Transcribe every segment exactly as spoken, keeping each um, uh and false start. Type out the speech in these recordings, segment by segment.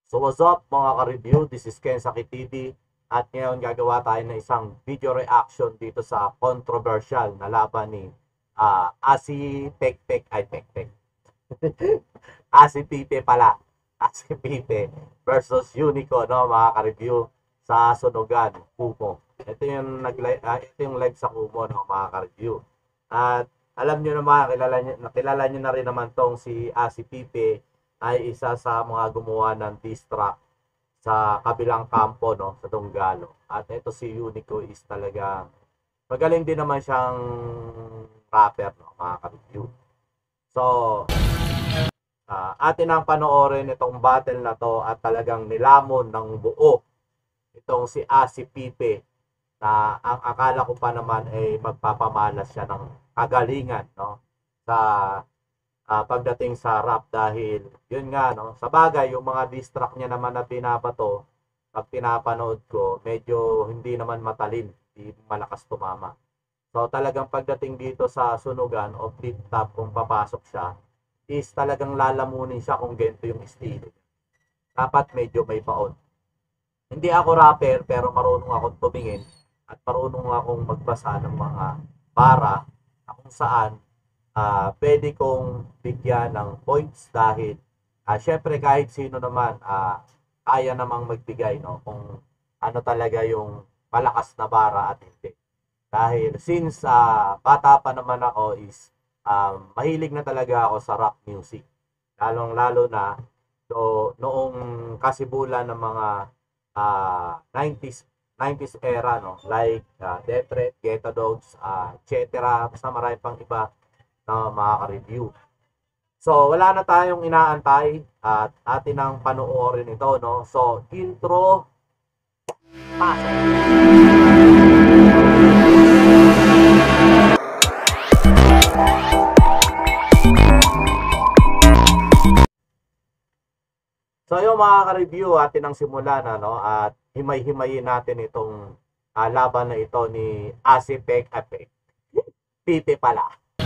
So what's up mga ka-review, this is Ken Saki T V at ngayon gagawa tayo ng isang video reaction dito sa controversial na laban ni uh, Asi Pekpek ay Pekpek Asi Pipe pala Asi Pipe versus Unico, no mga ka-review, sa Sunugan, Kumo. Ito yung, nag uh, ito yung live sa Kumo, no mga ka-review. At alam nyo naman, kilala nyo, nakilala nyo na rin naman tong si Asi Pipe ay isa sa mga gumawa ng diss track sa kabilang kampo, no, sa Donggalo. At ito si Unico is talaga magaling din naman siyang rapper, no, mga ka-review. So, uh, atin ang panoorin itong battle na to at talagang nilamon ng buo itong si Asi Pipe na ang akala ko pa naman ay magpapamalas siya ng kagalingan, no, sa Uh, pagdating sa rap dahil yun nga, no, sa bagay yung mga diss track niya naman na binabato pag pinapanood ko medyo hindi naman matalin, hindi malakas tumama. So talagang pagdating dito sa Sunugan o flip top kung papasok siya is talagang lalamunin siya kung ganito yung estilo. Dapat medyo may paon. Hindi ako rapper pero marunong akong tumingin at marunong akong magbasa ng mga para na kung saan Uh, pwede kong bigyan ng points dahil uh, syempre kahit sino naman uh, kaya namang magbigay, no, kung ano talaga yung malakas na bara at hindi. Dahil since uh, bata pa naman ako is uh, mahilig na talaga ako sa rock music. Lalong lalo na so, noong kasibulan ng mga uh, nineties era, no, like uh, Death Threat, Ghetto Dogs, uh, et cetera. Basta marami pang iba na makaka-review. So, wala na tayong inaantay at atin ang panoorin ito, no? So, intro, pasok! So, yung mga ka-review, atin ang simulan, ano? At himay-himayin natin itong uh, laban na ito ni Asi Pekpek. Pipe pala.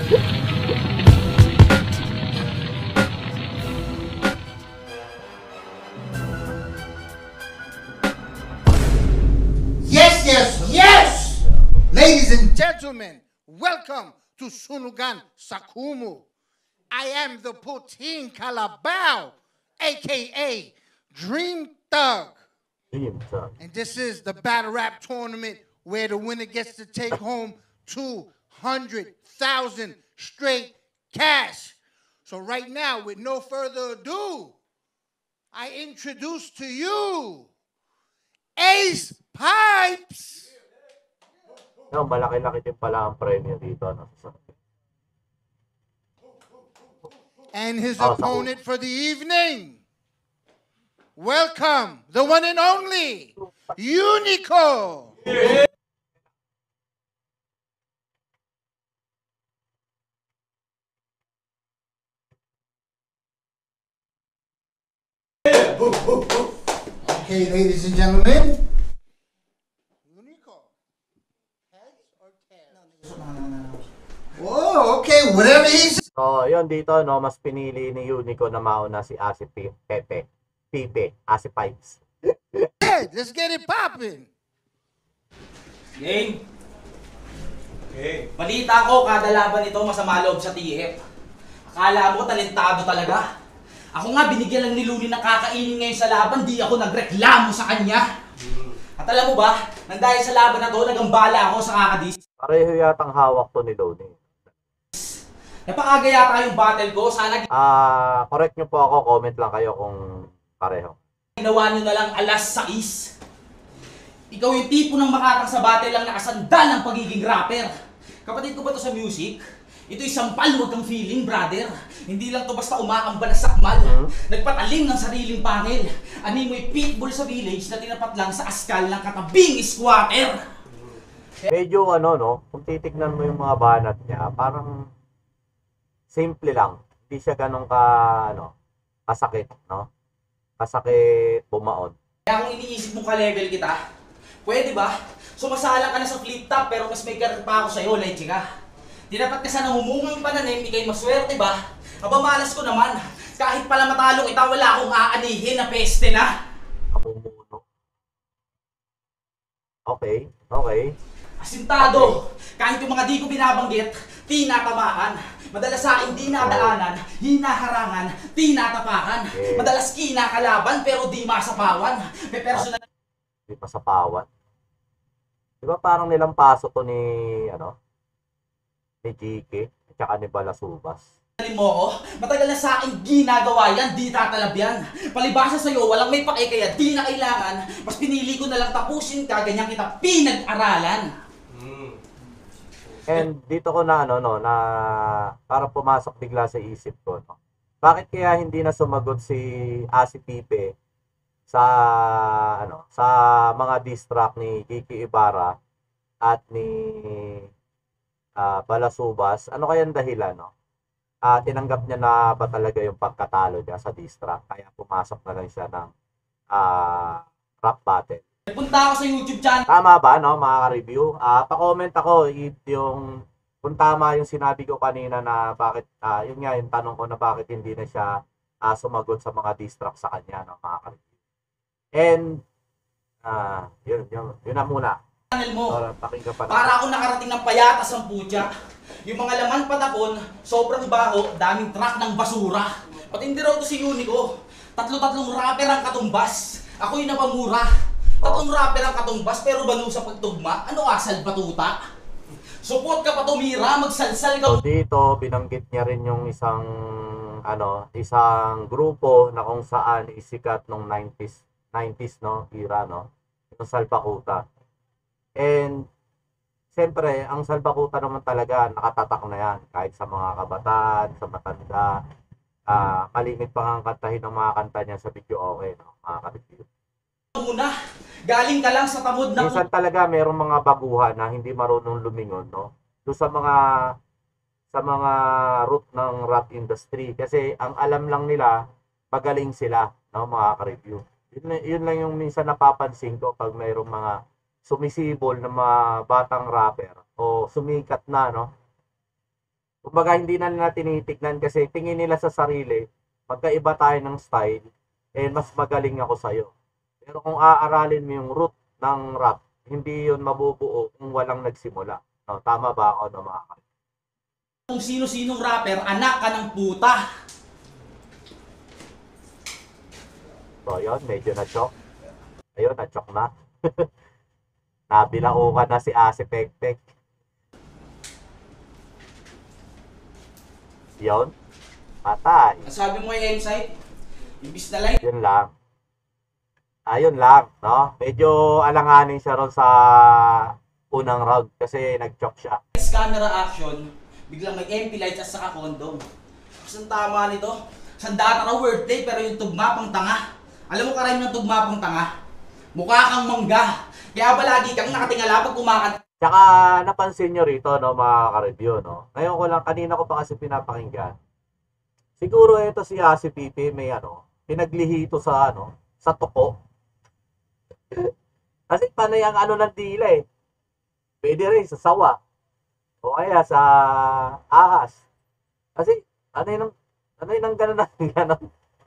Yes, yes, yes! Ladies and gentlemen, welcome to Sunugan sa Kumu. I am the Putin Calabao, a k a. Dream Thug. Dream Thug. And this is the battle rap tournament where the winner gets to take home two hundred thousand straight cash. So right now, with no further ado, I introduce to you Ace Pipes! No, malaki-laki din pala ang premyo dito. No? And his oh, opponent for the evening. Welcome, the one and only, Unico! Yeah. Okay, ladies and gentlemen. Unico. Heads or tails? Oh, okay, whatever he says. So, yun dito, no, mas pinili ni Unico na mauna si Asi Pepe. Pipe, Asi Pipes. Hey, let's get it popping. Game. Okay. Balita ko, kada laban ito masama loob sa T F. Akala mo talentado talaga. Ako nga, binigyan lang ni Luli ng kakainin ngayon sa laban, di ako nagreklamo sa kanya. At alam mo ba, nang dahil sa laban na to, nagambala ako sa kakadis. Pareho yatang hawak to ni Luli. Napakaga yata yung battle ko, sana... Ah, uh, correct nyo po ako, comment lang kayo kung pareho. Ginawa nyo na lang alas sais. Ikaw yung tipo ng makatang sa battle lang nakasandal ng pagiging rapper. Kapatid ko ba to sa music? Ito'y sampal, huwag kang feeling, brother. Hindi lang to basta umaambal na sakmal. Hmm? Nagpatalim ng sariling pangil. Ani mo'y pitbull sa village na tinapat lang sa askal ng katabing squatter. Medyo ano, no? Kung titignan mo yung mga banat niya, parang simple lang. Hindi siya ganun ka, ano, kasakit, no? Kasakit bumaon. Kaya kung iniisip mo ka-level kita, pwede ba? Sumasalang ka na sa flip top pero mas may karat pa ako sa'yo, leche ka. Di dapat ka sana humungang pananim, ikay maswerte ba? Aba malas ko naman. Kahit pala matalo kita, wala akong aanihin na peste na. Namumuno. Okay, okay. Asintado, kahit yung mga di ko binabanggit, tinatamaan. Madalas sa akin di nadaanan, hinaharangan, tinatapakan. Okay. Madalas kinakalaban pero di masapawan. May personal Di pa sa pawan. Di ba parang nilampaso to ni, ano, ni G K, at saka ni Balasubas. mo ko, matagal na sa akin ginagawa yan, di tatalab yan. Palibasa sa'yo, walang may pake kaya di na kailangan. Mas pinili ko na lang tapusin ka, ganyan kita pinag-aralan. And dito ko na ano no na para pumasok bigla sa isip ko no. Bakit kaya hindi na sumagot si Asi Pipe sa ano sa mga diss track ni Kiki Ibarra at ni ah, Balasubas? Ano kaya ang dahilan no? Ah, tinanggap niya na ba talaga yung pagkatalo niya sa diss track kaya pumasok na lang siya ng ah, rap battle? Punta ako sa YouTube channel Tama ba, no, mga ka-review? Ah, pa-comment ako if yung kung tama yung sinabi ko kanina na bakit, ah, yun nga yung tanong ko na bakit hindi na siya ah, sumagot sa mga diss track sa kanya, no, mga ka-review. And, ah, yun, yun, yun na muna. mo. So, pakinggan pa na. Para ako nakarating ng payatas ng putya. Yung mga laman patapon, sobrang baho, daming truck ng basura. Pati hindi raw to si Unico. Tatlo-tatlong rapper ang katumbas. Ako'y napamura. Tatlong rapper ang katumbas pero balo sa pagtugma. Ano asal batuta? Support ka pa tumira, magsalsal ka. So, dito, binanggit niya rin yung isang, ano, isang grupo na kung saan isikat nung nineties, nineties, no, era, no, yung Salbakuta. And, siyempre, ang Salbakuta naman talaga, nakatatak na yan, kahit sa mga kabataan, sa matanda, ah, malimit pa ang kantahin ng mga kanta niya sa video okay, no, mga ka-review. Muna, galing ka lang sa tamod na Minsan talaga mayroong mga baguhan na hindi marunong lumingon, no? Doon sa mga sa mga root ng rap industry kasi ang alam lang nila magaling sila, no, mga ka-review. Yun, yun lang yung minsan napapansin ko pag mayroong mga sumisibol na mga batang rapper o sumikat na, no? Kumbaga hindi na nila tinitignan kasi tingin nila sa sarili, magkaiba tayo ng style, eh mas magaling ako sa'yo. Pero kung aaralin mo yung root ng rap, hindi yun mabubuo kung walang nagsimula. No, tama ba ako, no, mga ka- kung sino-sinong rapper, anak ka ng puta. So, yun, medyo na-choke. Ayun, na-choke na. Nabilaukan na si Asi Pekpek. Yun, patay. Ang sabi mo kay M-Site, ibis na light. Yun lang. Ayun lang, no? Medyo alanganin siya ron sa unang round kasi nag-choke siya. Camera action, biglang may M P lights at saka condom. Kasi ang tama nito, sandata ka wordplay pero yung tugma pang tanga. Alam mo karayom ng tugma pang tanga? Mukha kang mangga. Kaya ba lagi kang nakatingala pag kumakanta? Tsaka napansin nyo rito, no, mga ka-review, no? Ngayon ko lang, kanina ko pa kasi pinapakinggan. Siguro ito si Asi Pipe may ano, pinaglihito sa ano, sa toko. Kasi panay ang ano ng dila eh. Pwede rin sa sawa. O kaya sa ahas. Kasi ano yun ang, ano yun ang gano'n ang gano'n.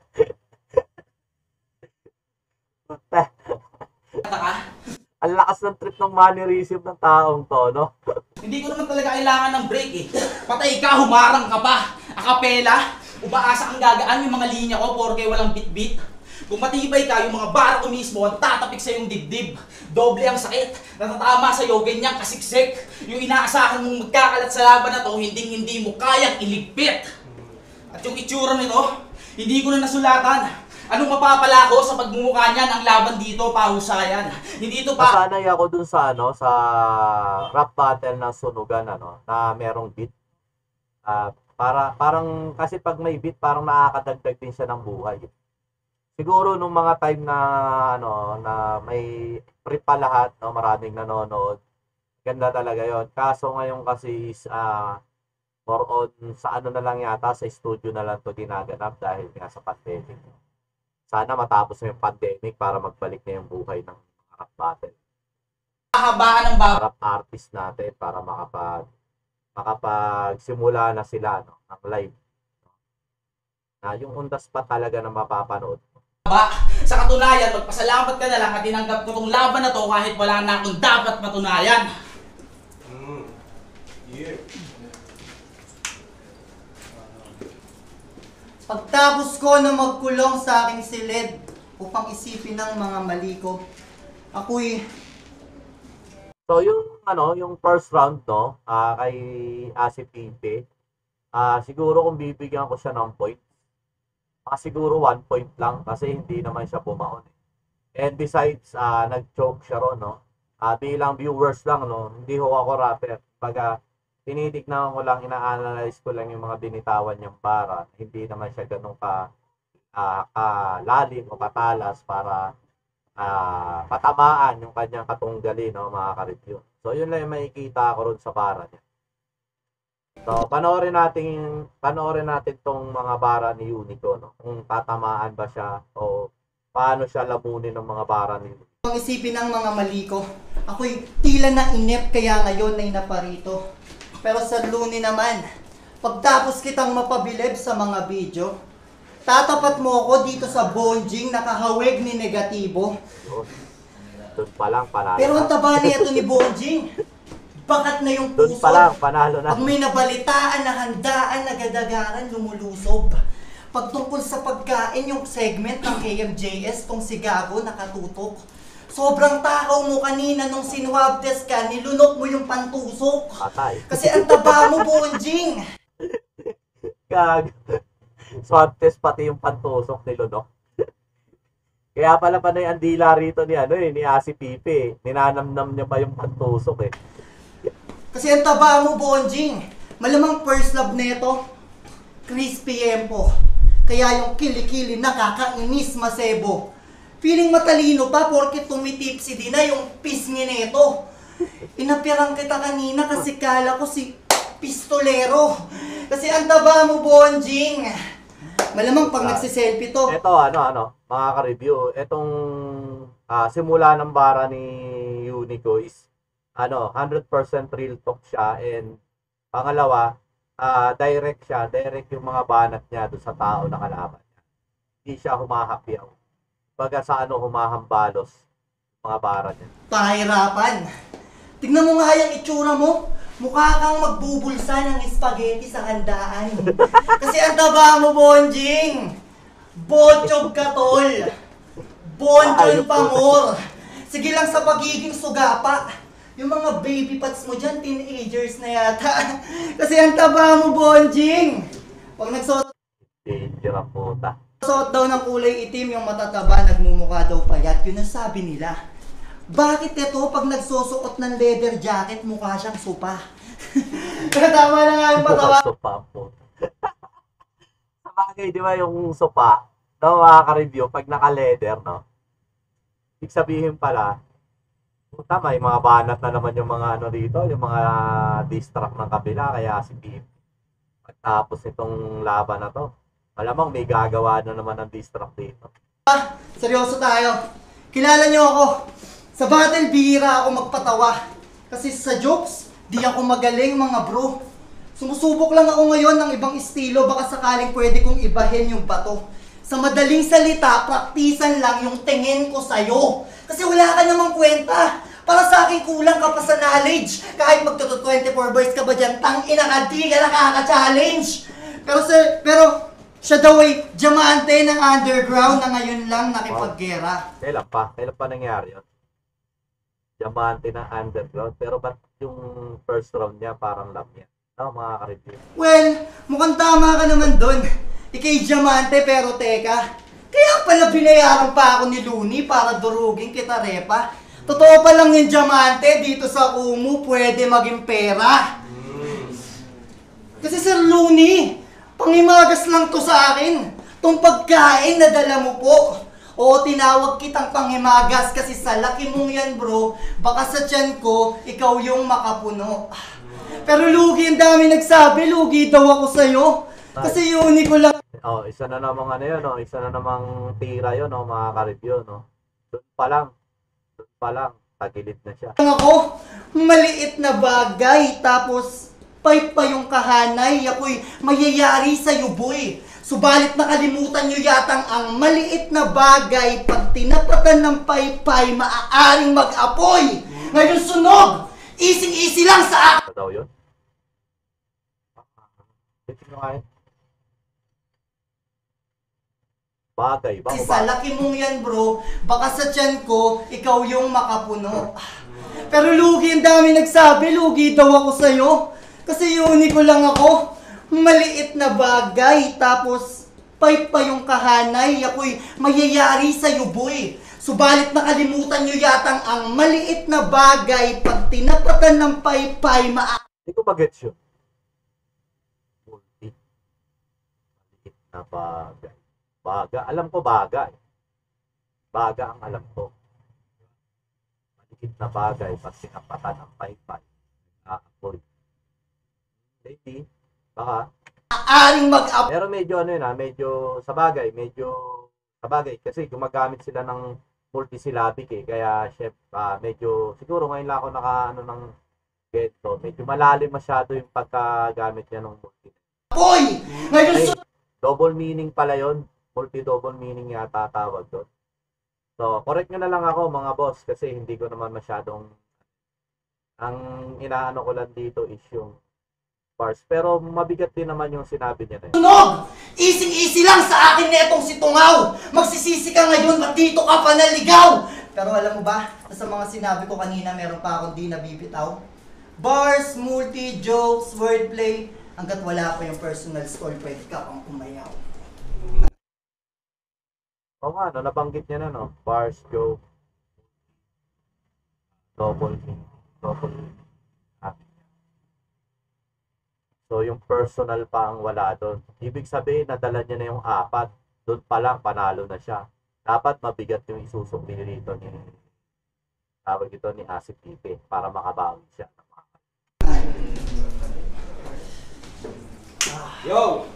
Ka? Ang lakas ng trip ng mannerism ng taong to, no? Hindi ko naman talaga kailangan ng break eh. Patay ka, humarang ka pa. Akapela, umaasa kang gagaan yung mga linya ko porke walang bit-bit. Kung matibay ka, yung mga bara ko mismo ang tatapik sa yung dibdib. Doble ang sakit, natatama sa'yo, ganyang kasiksik. Yung inaasahan mong magkakalat sa laban na to, hindi hindi mo kayang iligpit. At yung itsura nito, hindi ko na nasulatan. Anong mapapala ko sa pagmumukha niyan? Ang laban dito, pahusayan. Hindi ito pa... Nasanay ako dun sa ano, sa rap battle ng sunugan, ano, na merong beat. Ah, para, parang, kasi pag may beat, parang nakakadagdag din siya ng buhay. Siguro nung mga time na ano na may pre pa lahat, no, maraming nanonood. Ganda talaga 'yon. Kaso ngayon kasi is uh, more on sa ano na lang yata sa studio na lang 'to ginaganap dahil nga sa pandemic. Sana matapos na yung pandemic para magbalik na yung buhay ng rap battle. Kahabaan ng bawat Rap artist natin para makapag makapagsimula na sila, no, ng live. na yung on the spot talaga na mapapanood. Ba, sa katunayan, magpasalamat ka na lang at tinanggap ko tong laban na to kahit wala na akong dapat matunayan. Pagtapos ko na magkulong sa aking silid upang isipin ng mga mali ko, ako'y So yung ano, yung first round no, ah kay Asi Pipe, ah siguro kung bibigyan ko siya ng point, ah, siguro one point lang kasi hindi naman siya bumaon. And besides, ah nag-choke siya ron, no. Ah bilang viewers lang no, hindi ho ako rapper. Pagka tinitignan ko lang, ina-analyze ko lang yung mga binitawan niyang bara, hindi naman siya ganun ka ah kalalim o katalas para ah patamaan yung kanyang katunggali, no, mga ka-review. So yun lang yung makikita ko ron sa bara niya. So panoorin natin panoorin natin tong mga bara ni Unico, no, kung tatamaan ba siya o paano siya lamunin ng mga bara ni Unico. upang isipin ng mga mali ko. Ako'y tila na inip kaya ngayon ay naparito. Pero sa Luni naman, pagtapos kitang mapabilib sa mga video, tatapat mo ako dito sa bonjing nakahawig ni negatibo. Yun. Doon pa lang panalo. Pero ang na. taba nito ni bonjing, bakat na yung Doon puso. pa lang panalo na. Pag may nabalitaan na handaan, nagadagaran, lumulusob. Pagtungkol sa pagkain, yung segment ng K M J S, tong si Gago nakatutok. Sobrang takaw mo kanina nung sinwab test ka, nilunok mo yung pantusok. Patay. Kasi ang taba mo, bonjing. Gag. Swab test pati yung pantusok ni Lunok. Kaya pala panay ang dila rito ni ano eh, ni Asi Pipe eh. Ninanamnam niya pa yung pantusok eh. Kasi ang taba mo, bonjing. Malamang first love nito, crispy empo. Kaya yung kilikili nakakainis masebo. Feeling matalino pa porket tumitipsi din na yung pisngi nito. Inapirang kita kanina kasi kala ko si pistolero. Kasi ang taba mo, bonjing. Malamang pag nagsiselfie to. Ito ano ano, mga ka-review, etong ah, simula ng bara ni Unico is ano, one hundred percent real talk siya, and pangalawa, ah, direct siya, direct yung mga banat niya doon sa tao na kalaban niya. Hindi siya humahapyaw. Baga sa ano, humahambalos mga bara niya. Pahirapan. Tignan mo nga yung itsura mo. Mukha kang magbubulsa ng spaghetti sa handaan. Kasi ang taba mo, bonjing. Botchog ka, tol. Bonchon pa more. Sige lang sa pagiging sugapa. Yung mga baby pats mo dyan, teenagers na yata. Kasi ang taba mo, bonjing. Pag nagsuot Danger ang puta. daw ng kulay itim, yung matataba, nagmumukha daw payat. Yun ang sabi nila. Bakit ito pag nagsusuot ng leather jacket, mukha siyang supa? Tama na nga yung patawa. Sopa po. Sa bagay, di ba yung sopa, no, mga ka-review, pag naka-leather, no, ibig sabihin pala, puta, may mga banat na naman yung mga ano dito, yung mga distract ng kabila, kaya si Pip. Pagtapos itong laban na to, malamang may gagawa na naman ng distract dito. Seryoso tayo. Kilala niyo ako. Sa battle, bihira ako magpatawa. Kasi sa jokes, di ako magaling mga bro. Sumusubok lang ako ngayon ng ibang estilo, baka sakaling pwede kong ibahin yung bato. Sa madaling salita, praktisan lang yung tingin ko sa'yo. Kasi wala ka namang kwenta. Para sa akin kulang ka pa sa knowledge. Kahit magtuto twenty-four bars ka ba dyan, tang ina ka, di ka nakaka-challenge. Pero sir, pero siya daw ay diamante ng underground na ngayon lang nakipaggera. Kailan pa? Kailan pa nangyari yun? Diamante ng underground, pero ba't yung first round niya parang lam niya? No, mga ka-review. Well, mukhang tama ka naman dun. Ika'y diamante pero teka, kaya pala binayaran pa ako ni Luni para durugin kita, repa. Totoo pa lang yung diamante dito sa Kumu, pwede maging pera. Kasi Sir Luni, pangimagas lang to sa akin. Tong pagkain na dala mo po. O tinawag kitang panghimagas kasi sa laki mong yan bro, baka sa tiyan ko, ikaw yung makapuno. Pero lugi, ang dami nagsabi, lugi daw ako sa'yo. Kasi Unico lang Oh, isa na namang ano yun, no? Isa na namang tira yun, no, mga ka-review, no? Doon pa lang, doon pa lang, tagilid na siya. ako, maliit na bagay, tapos pipe pa yung kahanay, ako'y mayayari sa'yo boy. Subalit nakalimutan nyo yatang ang maliit na bagay pag tinapatan ng paypay maaaring mag-apoy. Ngayon sunog! Easy-easy lang sa akin! Ano daw yun? Tingnan nga yun. Bagay ba? Kasi sa laki mong yan bro, baka sa tiyan ko, ikaw yung makapuno. Pero lugi, ang dami nagsabi, lugi daw ako sa'yo. Kasi unico lang ako. Maliit na bagay, tapos pipe pa yung kahanay, ako'y mayayari sa'yo boy. Subalit nakalimutan nyo yatang ang maliit na bagay pag tinapatan ng paypay maa... Hindi ko mag-gets yun. Multi. Maliit na bagay. Baga. Alam ko baga eh. Baga ang alam ko. Maliit na bagay pag tinapatan ng paypay. Nakakapoy. Maybe. Baka. Maaring mag-apoy. Pero medyo ano yun ha, medyo sa bagay, medyo sa bagay. Kasi gumagamit sila ng multisyllabic eh. Kaya chef, ah, medyo, siguro ngayon lang ako naka ano ng gento. Medyo malalim masyado yung pagkagamit niya ng multi. Ngayon Ay, su- double meaning pala yon. Multi-double meaning yata tawag doon. So, correct nyo na lang ako mga boss kasi hindi ko naman masyadong ang inaano ko lang dito is yung bars. Pero mabigat din naman yung sinabi niya na yun. Sunog! Easy-easy lang sa akin na itong si Tungaw! Magsisisi ka ngayon, ba't dito ka pa naligaw? Pero alam mo ba, sa mga sinabi ko kanina, meron pa akong di nabibitaw. Bars, multi, jokes, wordplay, hanggat wala pa yung personal score, pwede ka pang umayaw. Oo nga, no, nabanggit niya na, no? Bars, joke, double meaning, double meaning. Ah. So, yung personal pa ang wala doon. Ibig sabihin, nadala niya na yung apat. Doon pa lang, panalo na siya. Dapat mabigat yung isusumbi rito ni tawag ito ni Asip Pipe para makabawi siya. Yo!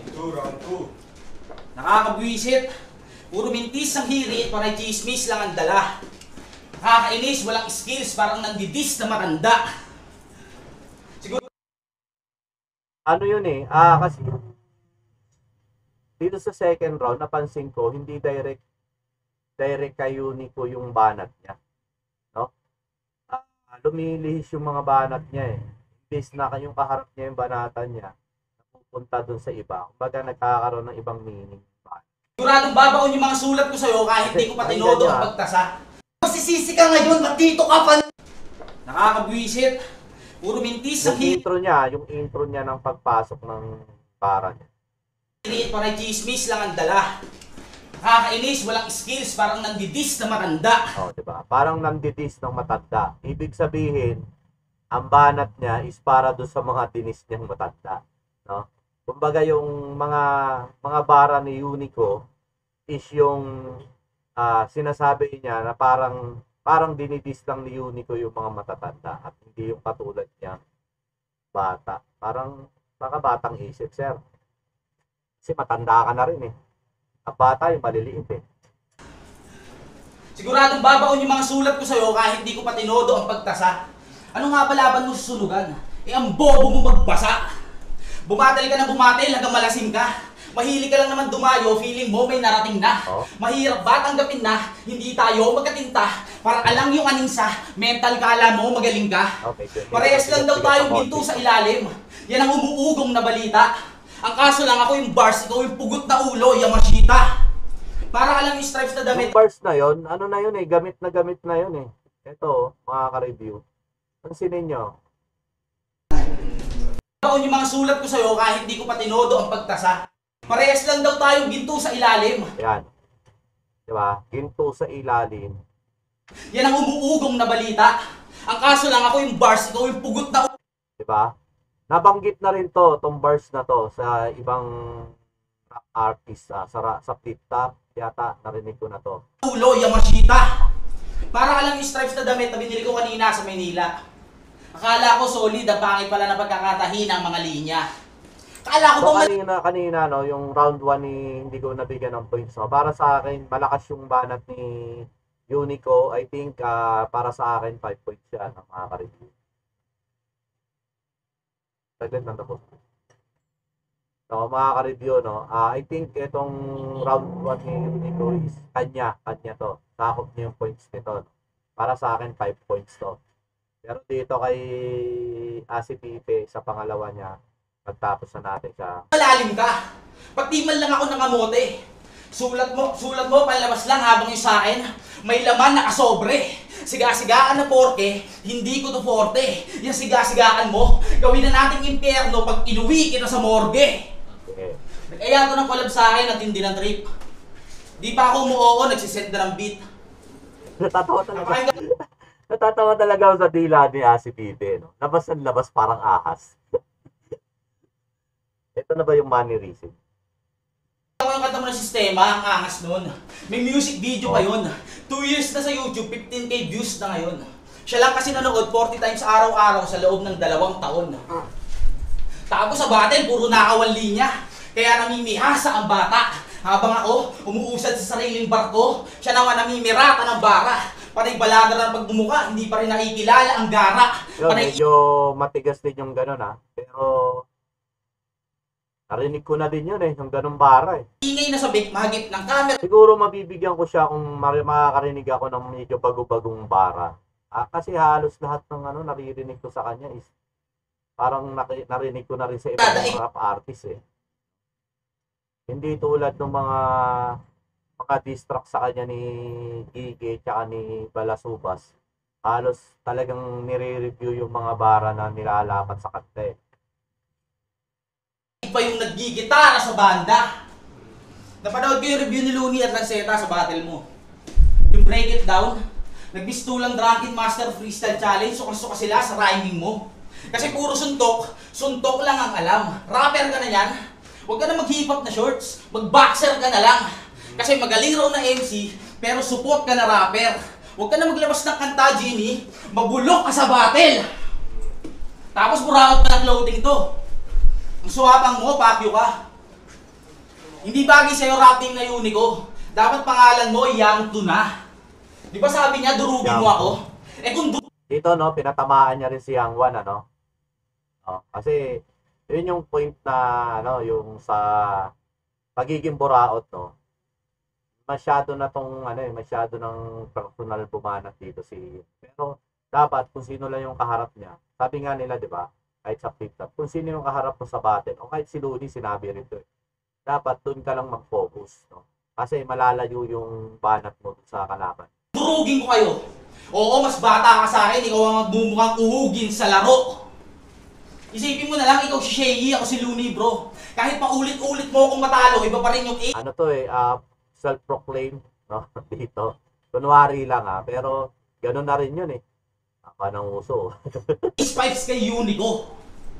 Nakakabwisit. Puro mintis ang hirit, para chismis lang ang dala. Nakakainis, walang skills, parang nandidis na matanda. Siguro Ano yun eh, ah, kasi yung dito sa second round, napansin ko, hindi direct direct kay Unico yung banat niya. No? Ah, lumilihis yung mga banat niya eh. Imbes na yung kaharap niya yung banatan niya, napupunta dun sa iba. Kumbaga nagkakaroon ng ibang meaning. Siguradong babaon yung mga sulat ko sa'yo kahit hindi ko pa tinodo ang pagtasa. Magsisisi ka ngayon, ba't dito ka pa... Nakakabwisit. Puro mintis ang Yung hirit, intro niya, yung intro niya ng pagpasok ng bara niya. para chismis lang ang dala. Nakakainis, walang skills, parang nandidis na matanda. Oh, 'di ba? Parang nandidis ng matanda. Ibig sabihin, ang banat niya is para do sa mga dinis niyang matanda, no? Kumbaga yung mga mga bara ni Unico is yung ah, sinasabi niya na parang parang dinidis lang ni Unico yung mga matatanda at hindi yung katulad niya bata. Parang baka batang isip, sir. Kasi matanda ka na rin eh. Ang bata yung maliliit eh. Siguradong babaon yung mga sulat ko sa'yo kahit hindi ko pa tinodo ang pagtasa. Ano nga palaban mo sa sunugan? Eh ang bobo mo magbasa. Bumatel ka na bumatel hanggang malasing ka. Mahilig ka lang naman dumayo, feeling mo may narating na. Oh. Mahirap ba tanggapin na hindi tayo magkatinta? Parang alang yung aninsa, mental kala mo magaling ka. Okay, good. Parehas lang daw tayong ginto sa ilalim. Yan ang umuugong na balita. Ang kaso lang ako yung bars, ikaw yung pugot na ulo, Yamashita. Para alang yung stripes na damit. Yung bars na yon, ano na yun eh, gamit na gamit na yun eh. Ito, makaka-review. Pansinin nyo. Baon yung mga sulat ko sa'yo kahit hindi ko pa tinodo ang pagtasa. Parehas lang daw tayong ginto sa ilalim. Ayan. Diba? Ginto sa ilalim. Yan ang umuugong na balita. Ang kaso lang ako yung bars, ikaw yung pugot na Diba? Nabanggit na rin to, tong bars na to, sa ibang rap artist, ah, sa, ra- sa flip top, yata, narinig ko na to. ulo, Yamashita. Para alang yung stripes na damit na binili ko kanina sa Maynila. Akala ko solid, ang pangit pala na pagkakatahin ang mga linya. Akala ko So bang kanina, kanina, no, yung round one ni hindi ko nabigyan ng points. No? Para sa akin, malakas yung banat ni Unico. I think, ah, para sa akin, five points siya ng mga ka-review. Saglit lang tapos. So, mga ka-review, no, ah, I think itong round one ni Nico is kanya, kanya to. Sakop niya yung points nito. No? Para sa akin, five points to. Pero dito kay Asi Pipe, sa pangalawa niya, nagtapos na natin siya. Malalim ka. Pag di man lang ako nangamote, sulat mo, sulat mo, palabas lang habang yung sa akin, may laman nakasobre. Siga-sigaan na porke, hindi ko to forte. Yung siga-sigaan mo, gawin na nating impyerno pag inuwi kita sa morgue. Okay. Nag-aya to ng collab sa akin at hindi ng trip. Di pa ako umuoo, nagsisend na ng beat. Natatawa talaga. Napakinggan Natatawa talaga ako sa dila ni Asi Pipe, no? Labas ang labas parang ahas. Ito na ba yung mannerism? ko yung kanta mo ng sistema, ang angas nun. May music video pa yun. Two years na sa YouTube, fifteen K views na ngayon. Siya lang kasi nanood forty times araw-araw sa loob ng dalawang taon. Tapos sa battle, puro nakawan linya. Kaya namimihasa ang bata. Habang ako, umuusad sa sariling barko, siya naman namimirata ng bara. Panay balada ng pagmumuka, hindi pa rin nakikilala ang gara. Yun, Panay medyo matigas din yung gano'n, ha? Pero, narinig ko na din yun, eh, yung ganun bara, eh. ingay na sabik, mahagip ng camera. Siguro mabibigyan ko siya kung mar- makakarinig ako ng medyo bago-bagong bara. Ah, kasi halos lahat ng ano, naririnig ko sa kanya is parang naki- narinig ko na rin sa ibang mga rap artist, eh. Hindi tulad ng mga mga diss track sa kanya ni Gigi tsaka ni Balasubas. Halos talagang nire-review yung mga bara na nilalapat sa kanta, eh. Pa yung naggigitara sa banda. Napanood ko yung review ni Looney at Lanceta sa battle mo. Yung Break It Down, nagbistulang Drunken Master Freestyle Challenge, suka-suka sila sa rhyming mo. Kasi puro suntok, suntok lang ang alam. Rapper ka na yan, huwag ka na mag-hip hop na shorts, mag-boxer ka na lang. Kasi magaling raw na M C, pero support ka na rapper. Huwag ka na maglabas ng kanta, Genie, mabulok ka sa battle. Tapos buraot ka ng clothing to. Ang suwapang mo, pakyo ka. Hindi bagay sa'yo rapping na Unico. Dapat pangalan mo, Yang Tuna. Di ba sabi niya, durugin mo ako? Eh kung du- Dito, no, pinatamaan niya rin si Yang Wan, ano? Oh, kasi, yun yung point na, ano, yung sa pagiging buraot, no? Masyado na tong, ano eh, masyado ng personal bumanat dito si... Pero, dapat, kung sino lang yung kaharap niya, sabi nga nila, di ba? Kahit sa flip-top, kung sino yung kaharap mo sa battle, o kahit si Looney, sinabi rin to, eh. Dapat, dun ka lang mag-focus, no? Kasi malalayo yung banat mo sa kalaban. durugin ko kayo. Oo, mas bata ka sa akin, ikaw ang magmumukhang uhugin sa laro. Isipin mo na lang, ikaw si Shaggy, ako si Looney, bro. Kahit paulit-ulit mo akong matalo, iba pa rin yung A. Ano to eh, ah, self-proclaim, no? Dito. Kunwari lang, ah. Pero, ganun na rin yun, eh. Ako ng uso. Spikes kay Unico.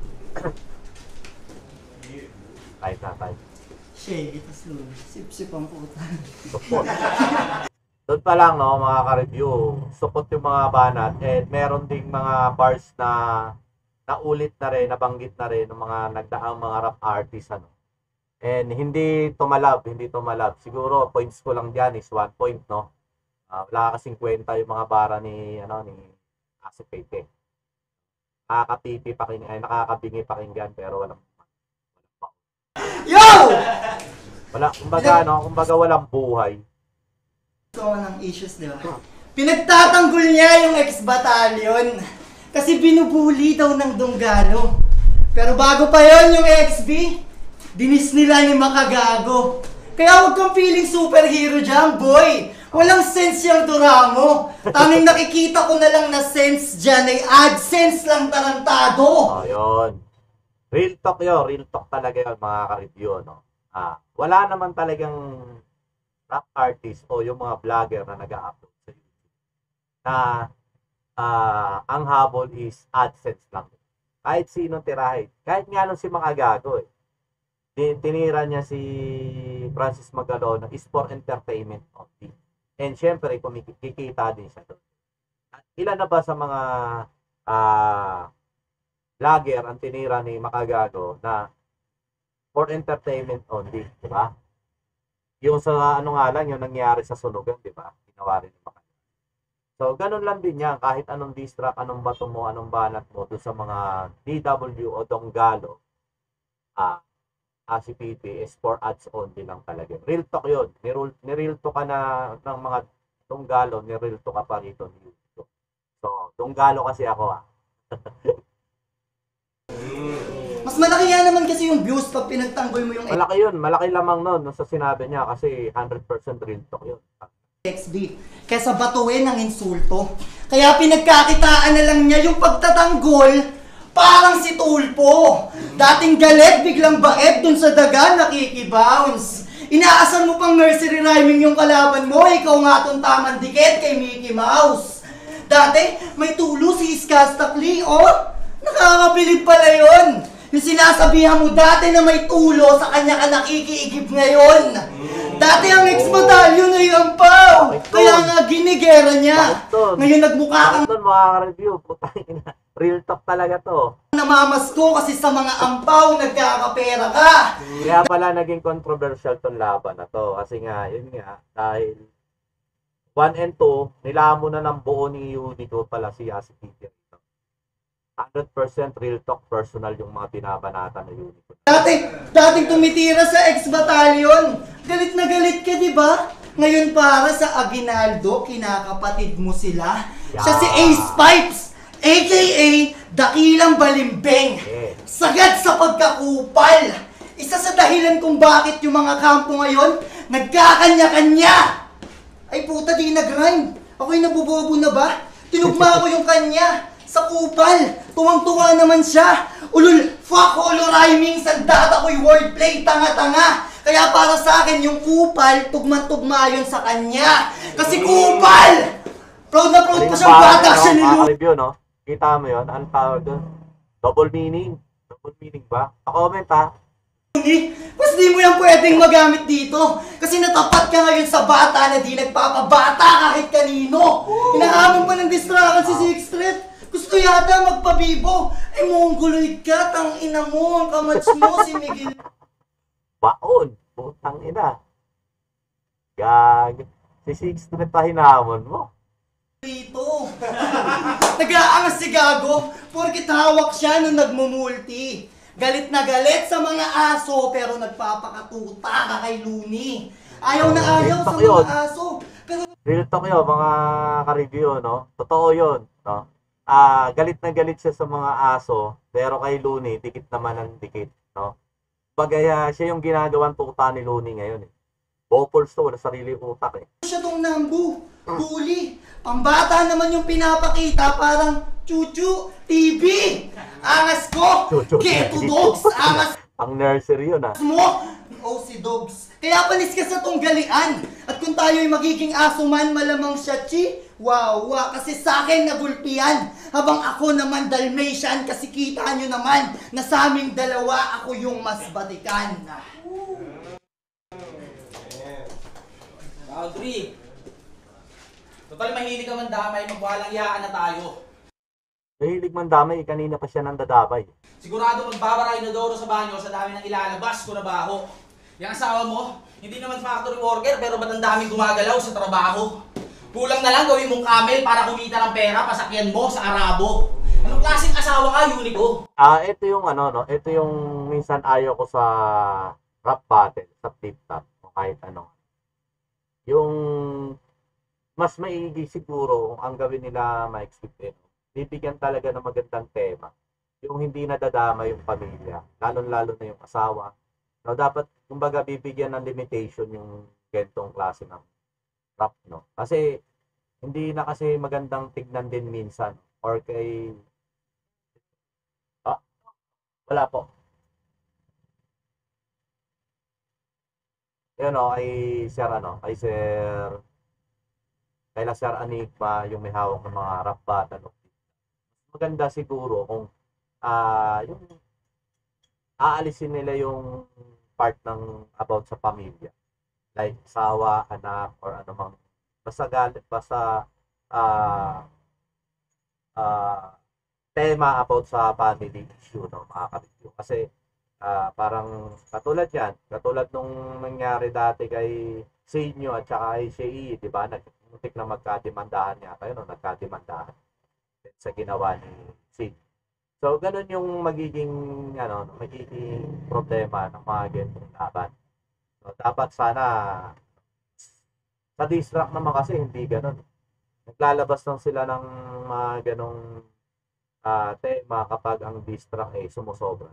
Kahit na, kahit. Shaggy, tas Looney. Sip-sip ang puta. Support. Doon pa lang, no, mga ka-review, support yung mga banat, and meron ding mga bars na naulit na rin, nabanggit na rin ng mga nagdaang mga rap artists, ano. And hindi tumalab, hindi tumalab. Siguro, points ko lang dyan is one point, no. Uh, wala kasing kwenta yung mga bara ni, ano, ni Asi Pipe. Nakakatipi pakinggan, ay nakakabingi pakinggan, pero walang, Yo! wala, kumbaga, no, kumbaga walang buhay. Gusto ko ng issues, di ba? Pinagtatanggol niya yung ex-battalion. Kasi binubuli daw ng Donggalo. Pero bago pa yon yung X B, dinis nila ni Makagago. Kaya huwag kang feeling superhero dyan, boy. Walang sense yung Duramo. Tanging nakikita ko na lang na sense dyan ay AdSense lang tarantado. Oh, yun. Real talk yun. Real talk talaga yun, mga ka-review, no? Ah, wala naman talagang rap artist o yung mga vlogger na nag-upload sa YouTube na ah, ang habol is AdSense lang. Kahit sino tirahin. Kahit nga nung si Makagago, eh. Tin- Tinira niya si Francis Magalona is for entertainment only. And syempre, kumikita din siya doon. At ilan na ba sa mga ah, vlogger ang tinira ni Makagago na for entertainment only, di ba? Yung sa ano nga lang, yung nangyari sa sunugan, di ba? Ginawa rin ni Makagago. So, ganun lang din yan. Kahit anong diss track, anong bato mo, anong banat mo, doon sa mga D W o Donggalo, ah, Asi P P is for ads only lang talaga. Real talk yun. Nirul, nireal talk ka na ng mga tunggalo, nireal talk ka pa rito ni YouTube. So, tunggalo kasi ako ah. Mas malaki nga naman kasi yung views pag pinagtanggol mo yung Malaki yun. Malaki lamang nun sa sinabi niya kasi one hundred percent real talk yun. X B kesa batuin ng insulto. Kaya pinagkakitaan na lang niya yung pagtatanggol parang si Tulpo. Dating galit, biglang baet dun sa daga, nakikibounce. Inaasan mo pang nursery rhyming yung kalaban mo, ikaw nga tong tamang dikit kay Mickey Mouse. Dati, may tulo si Skastakli, oh! Nakakabilib pala yun! Yung sinasabihan mo dati na may tulo, sa kanya ka nakikiigib ngayon. Dati ang ex-batalyon ay ampaw! Kaya nga ginigera niya. Ngayon nagmukha kang Bakit doon makaka-review? Putang ina. Real talk talaga to. namamasko kasi sa mga ampaw nagkakapera ka. Kaya pala naging controversial tong laban na to. Kasi nga, yun nga, dahil one and two, nilamon na ng buo ni Unico pala si Asi P P. one hundred percent real talk personal yung mga binabanata na Unico. Dati, dating tumitira sa ex-batalyon. Galit na galit ka, di ba? Ngayon para sa Aguinaldo, kinakapatid mo sila. Siya si Ace Pipes, a k a. Dakilang Balimbing. Yeah. Sagad sa pagkakupal. Isa sa dahilan kung bakit yung mga kampo ngayon nagkakanya-kanya. Ay puta, di nag-rhyme. Ako'y nabubobo na ba? Tinugma ko yung kanya sa kupal. Tuwang-tuwa naman siya. Ulul, fuck all rhyming. Sandata ko'y wordplay, tanga-tanga. Kaya para sa akin, yung kupal, tugman-tugma yun sa kanya. Kasi kupal! Proud na proud pa siyang bata siya ni Lu. Review, no? Kita mo yun? Anong tawag doon? Double meaning. Double meaning ba? Pa-comment ha. Mas di mo yan pwedeng magamit dito. Kasi natapat ka ngayon sa bata na di nagpapabata kahit kanino. Inahamon pa ng distraction si Sixth Street. Gusto yata magpabibo. Ay mongoloid ka, tang ina mo, ang kamats mo si Miguel. Baon. Putang ina. Gag. Si Sixth Street pa hinamon mo. Dito. Nag-aangas si Gago porkit hawak siya nung nagmumulti. Galit na galit sa mga aso pero nagpapakatuta ka kay Looney. Ayaw na ayaw sa mga aso. Pero Real talk yun, mga ka-review, no? Totoo yun, no? Ah, galit na galit siya sa mga aso, pero kay Looney, dikit naman ang dikit, no? Bagaya, siya yung ginagawang tuta ni Looney ngayon, eh. Bopols to, wala sarili utak, eh. siya tong nambu, bully. Pambata naman yung pinapakita parang chuchu, T V. Angas ko, Chuchu Geto T V. Dogs, angas Ang nursery yun, ah. mo! O si Dogs. Kaya panis ka sa tunggalian. At kung tayo'y magiging aso man, malamang siya, chi. Wow, wow. Kasi sa akin nagulpian. Habang ako naman Dalmatian, kasi kita nyo naman na sa aming dalawa, ako yung mas batikan. Audrey, total mahilig ka man damay, magwalang yaan na tayo. Mahilig man damay, kanina pa siya nang dadabay. Sigurado magbabaray na doro sa banyo sa dami ng ilalabas ko na baho. Yung asawa mo, hindi naman factory worker pero ba't ang daming gumagalaw sa trabaho? Kulang na lang gawin mong camel para kumita ng pera, pasakyan mo sa Arabo. Anong klaseng asawa ka, Unico? Ah, ito yung ano, no? Ito yung minsan ayaw ko sa rap battle, sa flip-top, o kahit ano. Yung mas maigi siguro kung ang gawin nila ma-explain. Bibigyan talaga ng magandang tema. Yung hindi nadadama yung pamilya, lalo-lalo na yung asawa. No, dapat, kumbaga, bibigyan ng limitation yung gantong klase ng rap, no? Kasi, hindi na kasi magandang tignan din minsan. Or kay... Ah, wala po. Yun, no, kay Sir, ano, kay Sir... Kaya Sir Enigma, yung may hawak ng mga rap battle. Maganda siguro kung ah yung aalisin nila yung part ng about sa pamilya. Like asawa, anak, or ano mang basta galit, basta ah ah tema about sa family issue, no, makaka-review. Kasi ah parang katulad yan, katulad nung nangyari dati kay Senyo at saka kay Shei, di ba? Nagmuntik na magkadimandahan yata yun, no? Nagkadimandahan sa ginawa ni Sid. So, ganun yung magiging, ano, magiging problema ng mga ganitong laban. So, dapat sana, sa diss track naman kasi hindi ganun. Naglalabas lang sila ng mga ganong ah, tema kapag ang diss track ay sumusobra.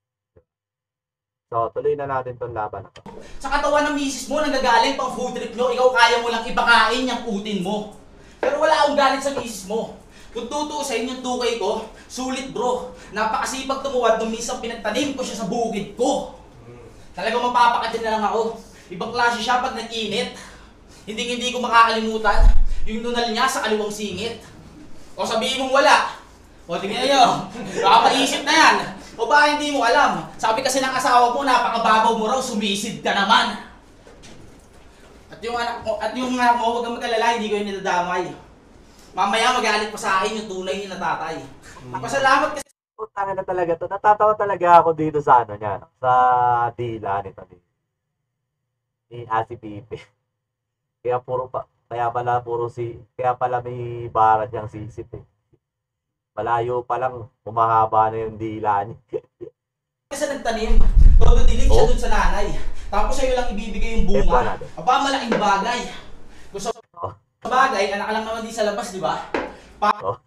So, tuloy na natin tong laban na to. Sa katawan ng misis mo, nanggagaling pang food trip nyo, ikaw kaya mo lang ipakain yung utin mo. Pero wala akong galit sa misis mo. Kung tutuusin yung tukay ko, sulit bro. Napakasipag tumuwad nung minsan pinagtanim ko siya sa bukid ko. Talagang mapapakadyan na lang ako. Ibang klase siya pag nag-init. Hindi hindi ko makakalimutan yung nunal niya sa kaliwang singit. O sabihin mong wala. O tingnan nyo, nakapaisip na yan. O ba hindi mo alam? Sabi kasi ng asawa mo, napakababaw mo raw, sumisid ka naman. At yung anak mo, at yung anak mo, huwag kang mag-alala, hindi ko yung niladamay. Mamaya magalit pa sa akin yung tunay ni na tatay. Pasalamat kasi. Putang na talaga to. Natatawa talaga ako dito sa ano niya, no? Sa dila nito ni ni Asi Pipe. Kaya puro pa, kaya pala puro si, kaya pala may bara siyang sisit eh. Malayo pa lang, humahaba na yung dila niya. Kasi nagtanim, todo dilig siya Oh. dun sa nanay. Tapos sa'yo lang ibibigay yung Eh, bunga. paano? Aba, malaking bagay. Kung sa Oh. bagay, anak ka lang naman din sa labas, di ba? Pa- Oh.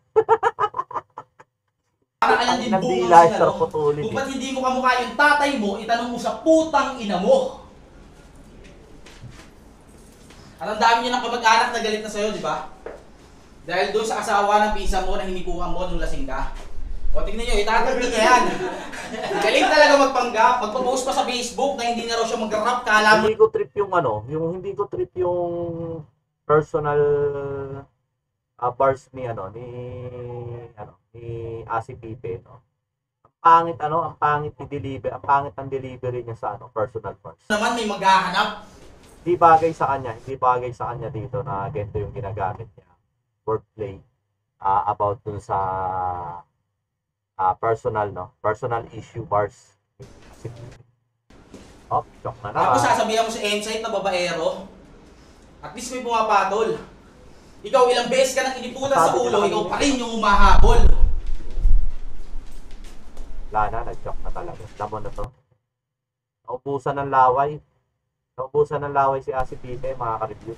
Para ka lang din Ang bunga dila, sa sarap ano. putulin Kung eh. ba't hindi mo kamukha yung tatay mo, itanong mo sa putang ina mo. At ang dami niyo ng kamag-anak na galit na sa'yo, di ba? Dahil doon sa asawa ng pisa mo na hinikuhan mo nung lasing ka. O tingnan nyo, itatagpin niya yan. Galing talaga magpanggap. Magpo-post pa sa Facebook na hindi na raw siya mag-rap. Kala mo Hindi ko trip yung ano, yung hindi ko trip yung personal uh, bars ni ano, ni ano, ni Asi Pipe, no. Ang pangit ano, ang pangit ni deliver, ang pangit ng delivery niya sa ano, personal bars. naman may maghahanap. Hindi bagay sa kanya, hindi bagay sa kanya dito na ganito yung ginagamit niya. Wordplay uh, about dun sa uh, personal, no, personal issue bars. Oh, joke na na. Tapos sasabihan mo sa Insight na babaero, at least may pumapatol. Ikaw ilang beses ka nang inipunan sa Sabi ulo, nila ikaw kanina. pa rin yung umahabol. Wala na, nag-joke na talaga. Tamo na to. Naubusan ng laway. Naubusan ng laway si Asi Pipe, mga ka-review.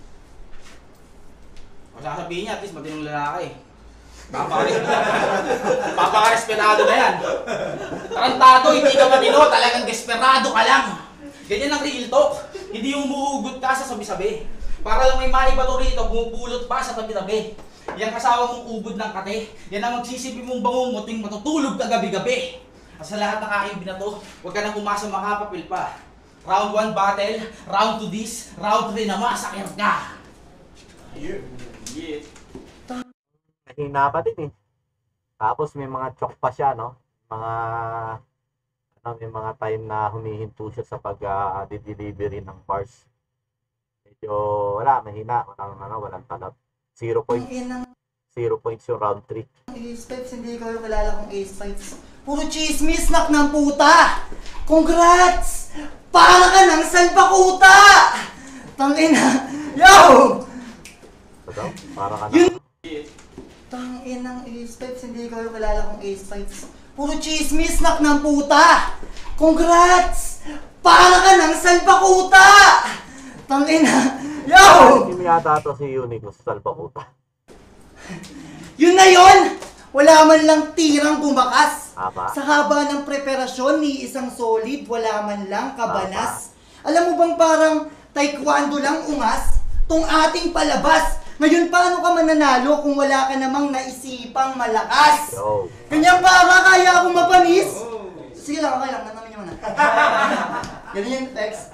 Kung sasabihin niya, at least matinong lalaki. Papakares- Papakarespetado na yan. Tarantado, hindi ka matino, talagang desperado ka lang. Ganyan ang real talk. Hindi yung umuhugot ka sa sabi-sabi. Para lang may maibato rito, pumupulot pa sa tabi-tabi. Yang kasawa mong ubod ng kate, yan ang magsisipi mong bangunguting matutulog ka gabi-gabi. At sa lahat ng aking binato, huwag ka nang umasa makapapil pa. Round one battle, round two this, round three na masakit ka. Yeah. Yeah. Mahina pa din eh. Tapos may mga chok pa siya, no? Mga, ano, may mga time na humihinto siya sa pag-delivery ng bars. Medyo, wala, mahina. Walang, ano, walang talab. Zero point, Inang zero points yung round three. Ace Pipes, hindi ko yung kilala kong Ace Pipes. Puro chismis, nak ng puta! Congrats! Para ka ng salbakuta! Tangina! Yo! So, daw, para ka na. Yun- Tanginang Ace Pipes, hindi ko yung kilala kong Ace Pipes. Puro chismis, nak ng puta! Congrats! Para ka ng salbakuta! Tangina! Yo! Yung yata to si Unico sa Salbakuta. Yun na yun! Wala man lang tirang bumakas. Tama. Sa haba ng preparasyon ni isang solid, wala man lang kabanas. Alam mo bang parang taekwondo lang ungas? Tong ating palabas. Ngayon paano ka mananalo kung wala ka namang naisipang malakas? Yo. Ganyan ba nga kaya akong mapanis? Sige lang, okay lang. Nanamin niyo muna. Ganyan yung text.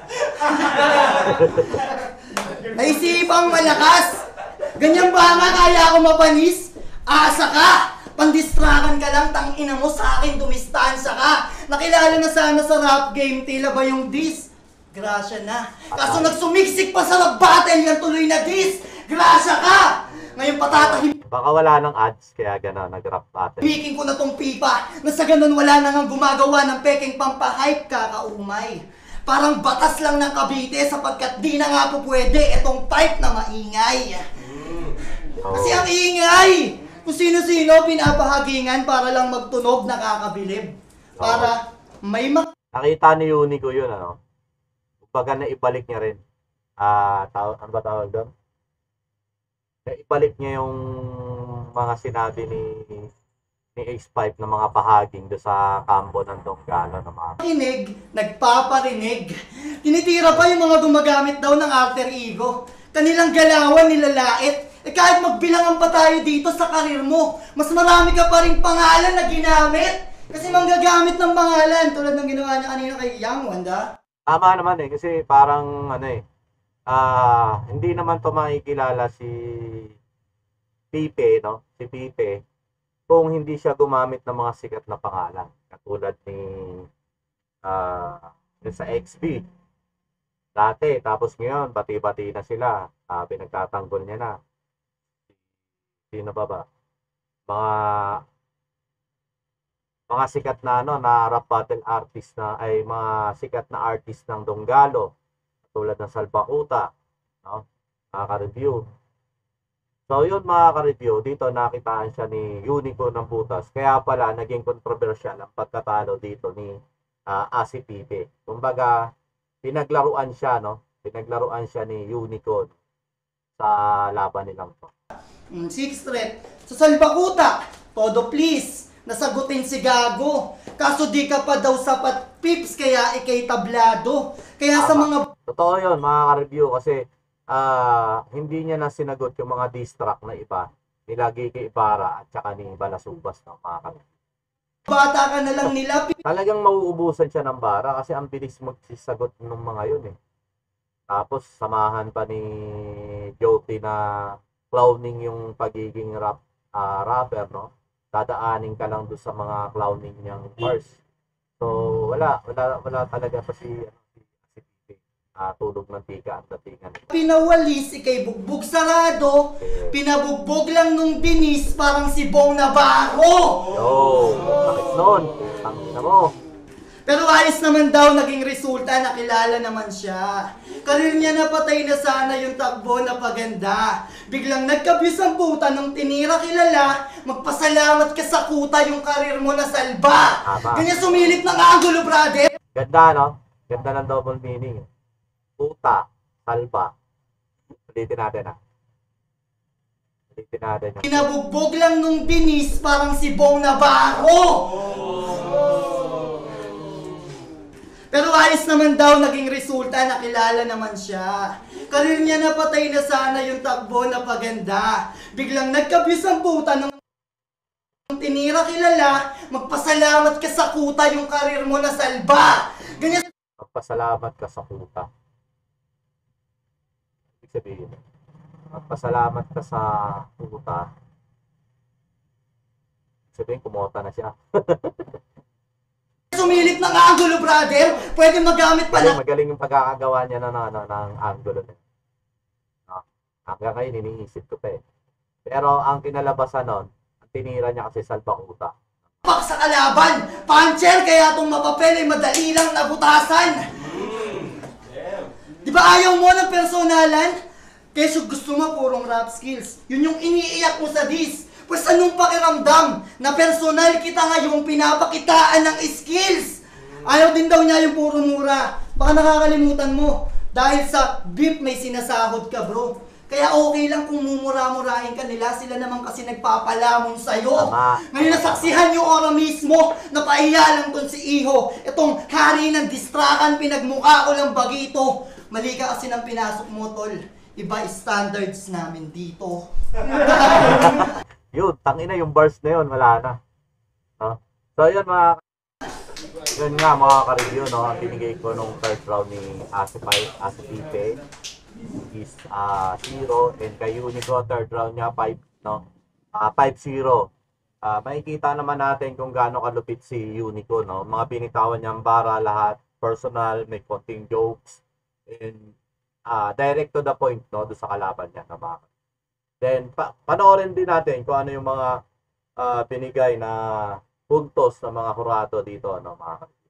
Naisipang malakas. Ganyan ba nga kaya ako mapanis? Asa ka! Pandistrakan ka lang, tangina mo sa akin, dumistansya ka. Nakilala na sana sa rap game, tila ba yung dis? Grasya na. Kaso nagsumiksik pa sa rap battle, yan tuloy na dis. Grasya ka! Ngayon patatahim. Baka wala ng ads, kaya gano'n, nag-rap battle. Himikin ko na tong pipa na sa ganun wala na nga gumagawa ng peking pampahype kakaumay. Parang batas lang ng Cavite sapagkat di na nga po pwede itong type na maingay. Kasi ang ingay! Kung sino-sino pinapahagingan para lang magtunog nakakabilib. Para may mak... Nakita ni Unico yun, ano? Kumbaga na ibalik niya rin. Ah, taw ano ba tawag doon? Na ibalik niya yung mga sinabi ni ni Ace five na mga pahaging do sa kampo ng Donggalo na mga Kinig, nagpaparinig. Tinitira pa yung mga gumagamit daw ng alter ego. Kanilang galawan, nilalait. Eh kahit magbilangan pa tayo dito sa karir mo, mas marami ka pa rin pangalan na ginamit. Kasi manggagamit ng pangalan, tulad ng ginawa niya kanina kay Yang Wanda. Tama naman eh, kasi parang ano eh, ah hindi naman to makikilala si Pipe, no? Si Pipe, kung hindi siya gumamit ng mga sikat na pangalan. Katulad ni ah yung sa X B. Dati, tapos ngayon, bati-bati na sila. Ah, pinagtatanggol niya na. Sino ba ba? Mga mga sikat na ano na rap battle artist na ay mga sikat na artist ng Donggalo tulad ng Salbakuta, no? Nakaka-review. So yun mga ka-review, dito nakitaan siya ni Unico ng Butas. Kaya pala naging controversial ang pagkatalo dito ni uh, Asi Pipe. Kumbaga pinaglaruan siya, no? Pinaglaruan siya ni Unico sa laban nilang to. Mm, six threat. Sa Salbakuta, todo please. Nasagutin si Gago. Kaso di ka pa daw sapat pips kaya ikay tablado. Kaya sa mga... Totoo yun mga ka-review kasi uh, hindi niya na sinagot yung mga diss track na iba. Nilagay kay Ibarra at saka ni Balasubas ng mga ka-review. Bata ka na lang nila. Talagang mauubusan siya ng bara kasi ang bilis magsisagot ng mga yun eh. Tapos samahan pa ni Joti na clowning yung pagiging rap, uh, rapper, no? Dadaanin ka lang doon sa mga clowning niyang bars. So, wala, wala, wala talaga pa si, ano, si, si Pipe. Uh, tulog ng tika ang datingan. Pinawalis, ikay bugbog sarado. Pinabugbog lang nung binis, parang si Bong Navarro. Yo, bakit nun? Tangina mo. Pero ayos naman daw naging resulta, nakilala naman siya. Karir niya napatay na sana yung takbo na paganda. Biglang nagkabyus ang puta nung tinira kilala, magpasalamat ka sa kuta yung karir mo na salba. Tama. Ganyan sumilip ng angulo, brother. Ganda, no? Ganda ng double meaning. Puta, salba. Ulitin natin, ah. Ulitin natin. ah. Pinabugbog lang nung binis, parang si Bong Navarro. Pero ayos naman daw naging resulta, nakilala naman siya. Karir niya napatay na sana yung takbo na paganda. Biglang nagkabyus ang puta nung tinira kilala, magpasalamat ka sa kuta yung karir mo na salba. Ganyan Magpasalamat ka sa kuta. Ibig sabihin, magpasalamat ka sa kuta. Ibig sabihin, kumota na siya. sumilip ng angulo, brother. Pwede magamit pa Magaling, na. magaling yung pagkakagawa niya ng, ng, ng angulo na. No? Hanggang ngayon, iniisip ko pa eh. Pero ang kinalabasan nun, ang tinira niya kasi salbakuta. Pak sa kalaban. Puncher, kaya itong mapapel ay madali lang nabutasan. Di ba ayaw mo ng personalan? Keso gusto mo purong rap skills. Yun yung iniiyak mo sa diss. Pues anong pakiramdam na personal kita ngayong pinapakitaan ng skills? Ayaw din daw niya yung puro mura. Baka nakakalimutan mo. Dahil sa beef may sinasahod ka, bro. Kaya okay lang kung mumura-murahin ka nila. Sila naman kasi nagpapalamon sa'yo. Tama. Ngayon nasaksihan nyo ora mismo na pahiya lang dun si Iho. Itong hari ng distrakan, pinagmukha ko lang bagito. Mali ka kasi ng pinasok mo, tol. Iba standards namin dito. Yun, tangina yung bars na yun, wala na. No? So yun mga, yun nga mga ka-review, no? Ang binigay ko nung first round ni Asipay, Asipipe is uh, zero, and kay Unico, third round niya, five, no? Uh, five zero. Uh, makikita naman natin kung gaano kalupit si Unico, no? Mga binitawan niyang bara, lahat, personal, may konting jokes, and uh, direct to the point, no? Doon sa kalaban niya na mga. Then, pa panoorin din natin kung ano yung mga uh, binigay na puntos ng mga hurado dito, no, mga kapatid.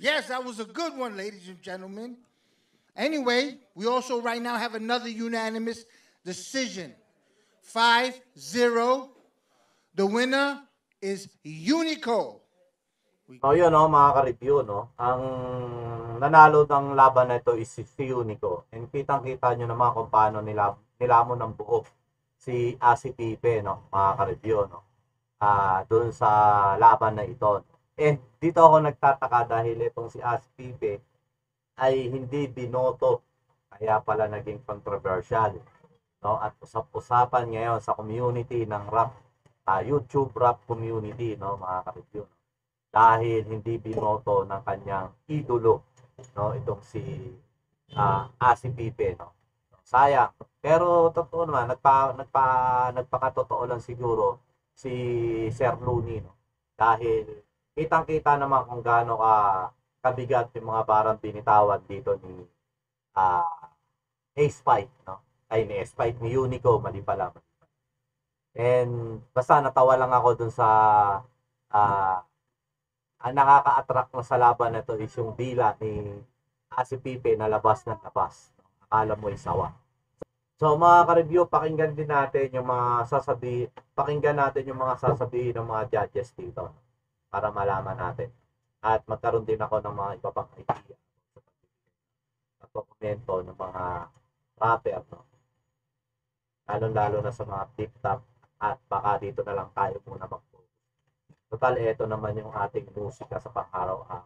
Yes, that was a good one, ladies and gentlemen. Anyway, we also right now have another unanimous decision. five zero. The winner is Unico. So yun no, mga ka-review, no? Ang nanalo ng laban na ito is si si Unico. And kitang-kita nyo naman kung paano nila, nilamon ng buo si Asi Pipe, no? Mga ka-review, no? Ah, doon sa laban na ito. And dito ako nagtataka dahil itong si Asi Pipe ay hindi binoto. Kaya pala naging controversial. No? At usap-usapan ngayon sa community ng rap, ah, YouTube rap community, no? Mga ka-review, no? Dahil hindi binoto ng kanyang idolo, no, itong si uh, Asi Pipe, no. Sayang. Pero totoo naman, nagpa nagpa nagpakatotoo lang siguro si Sir Looney, no. Dahil kitang-kita naman kung gaano ka kabigat yung mga barang binitawan dito ni uh, Ace Five, no. Ay ni Ace Five, ni Unico, mali pala. And basta natawa lang ako dun sa uh, ang nakaka-attract na sa laban na to is yung dila ni Asi Pipe na labas ng labas. Akala mo isawa. So mga ka-review, pakinggan din natin yung mga sasabi, pakinggan natin yung mga sasabihin ng mga judges dito para malaman natin. At magkaroon din ako ng mga iba pang idea at dokumento ng mga rapper, no? Lalo-lalo na sa mga tip-top at baka dito na lang tayo muna mag total, ito naman yung ating musika sa pang-araw-araw.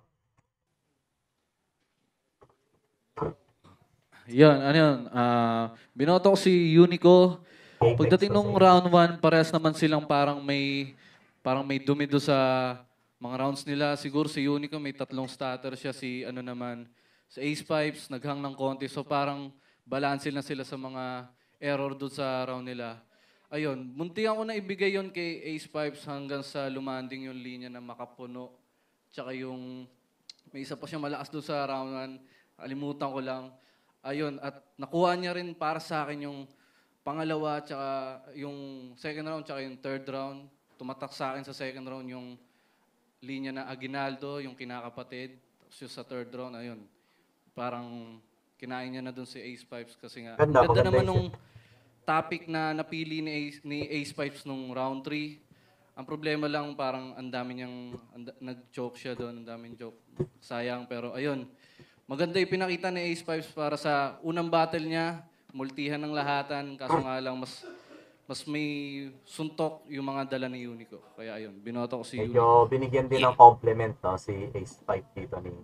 Yan, ano yun. ah, binoto ko si Unico. Pagdating nung round one, parehas naman silang parang may parang may dumi do sa mga rounds nila. Siguro si Unico may tatlong starter siya. Si ano naman, sa Ace Pipes, naghang ng konti. So parang balance na sila sa mga error do sa round nila. Ayun, muntihan ko na ibigay yon kay Ace Pipes hanggang sa lumanding yung linya na makapuno. Tsaka yung, may isa pa siya malakas doon sa round one. Kalimutan ko lang. Ayun, at nakuha niya rin para sa akin yung pangalawa, tsaka yung second round, tsaka yung third round. Tumatak sa akin sa second round yung linya na Aguinaldo, yung kinakapatid. Tapos yung sa third round, ayun. Parang kinain niya na doon si Ace Pipes kasi nga. Ganda, Ganda maganda naman yun. nung topic na napili ni Ace, ni Ace Pipes nung round three. Ang problema lang parang ang dami niyang and, nag-joke siya doon, ang daming joke. Sayang pero ayun. Maganda yung pinakita ni Ace Pipes para sa unang battle niya, multihan ng lahatan, kaso nga lang mas mas may suntok yung mga dala ni Unico. Kaya ayun, binoto ko si Unico. Medyo binigyan din ng compliment, no, si Ace Five dito ni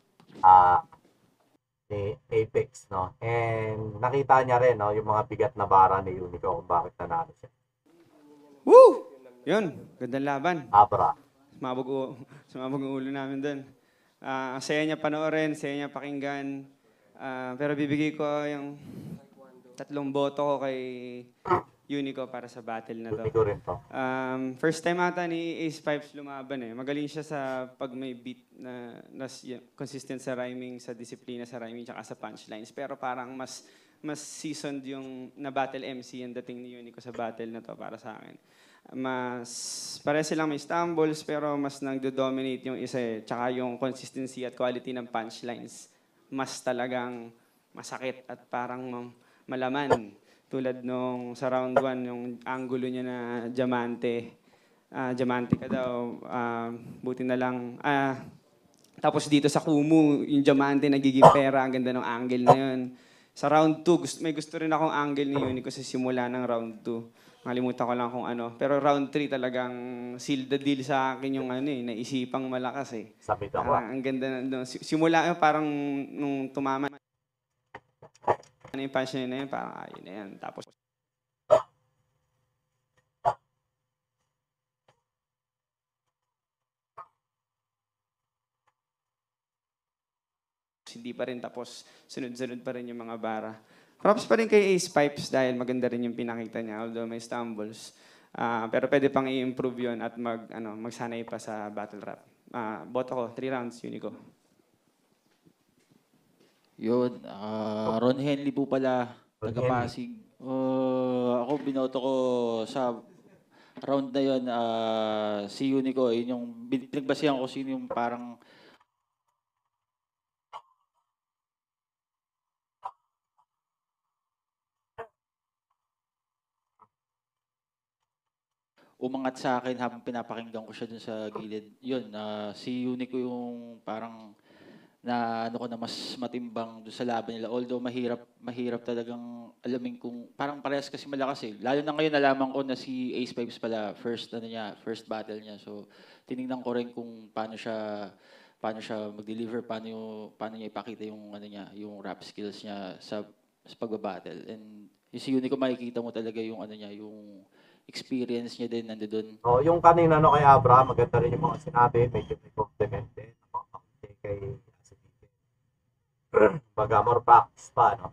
ah ni Apex, no. And nakita niya rin, no, yung mga bigat na bara ni Unico kung bakit nanalo siya. Woo! Yun, gandang laban. Abra. Sumabog, u- sumabog ang ulo namin doon. Ah, ang saya niya panoorin, saya niya pakinggan. Ah, pero bibigay ko yung tatlong boto ko kay Unico para sa battle na to. Unico rin to. Um, first time ata ni Ace Pipes lumaban eh. Magaling siya sa pag may beat na, na y- consistent sa rhyming, sa disiplina sa rhyming, tsaka sa punchlines. Pero parang mas mas seasoned yung na battle M C ang dating ni Unico sa battle na to para sa akin. Mas pare silang may stumbles pero mas nagdo-dominate yung isa eh. Tsaka yung consistency at quality ng punchlines. Mas talagang masakit at parang mam- malaman. Tulad nung sa round one, yung angulo niya na diamante. Ah, diamante ka daw. Ah, buti na lang. Ah, tapos dito sa Kumu, yung diamante nagiging pera. Ang ganda ng angle na yun. Sa round two, gusto, may gusto rin akong angle ni Unico sa simula ng round two. Nakalimutan ko lang kung ano. Pero round three talagang seal the deal sa akin yung ano eh, naisipang malakas eh. Sabit ako. Ah, ang ganda na, no, si- simula eh, parang nung tumama ano yung punch na yun, parang ayun na yan. Tapos hindi pa rin tapos sunod-sunod pa rin yung mga bara. Props pa rin kay Ace Pipes dahil maganda rin yung pinakita niya although may stumbles. Ah, pero pwede pang i-improve yun at mag, ano, magsanay pa sa battle rap. Ah, boto ko, three rounds, Unico. Yun, ah, Ron Henley po pala, Ron taga-Pasig. Uh, ako binoto ko sa round na yun, ah, si Unico, yun yung bin- pinagbasihan ko sino yung parang umangat sa akin habang pinapakinggan ko siya dun sa gilid. Yun, ah, si Unico yung parang na ano ko na mas matimbang doon sa laban nila. Although mahirap mahirap talagang alamin kung parang parehas kasi malakas eh. Lalo na ngayon nalaman ko na si Ace Pipes pala first ano niya, first battle niya. So tiningnan ko rin kung paano siya paano siya mag-deliver, paano yung, paano niya ipakita yung ano niya, yung rap skills niya sa, sa pagbabattle. And yung si Unico makikita mo talaga yung ano niya, yung experience niya din nandoon. Oh, yung kanina no kay Abraham, maganda rin yung mga sinabi, medyo may compliment din. Napakakita kay baga more practice pa, no?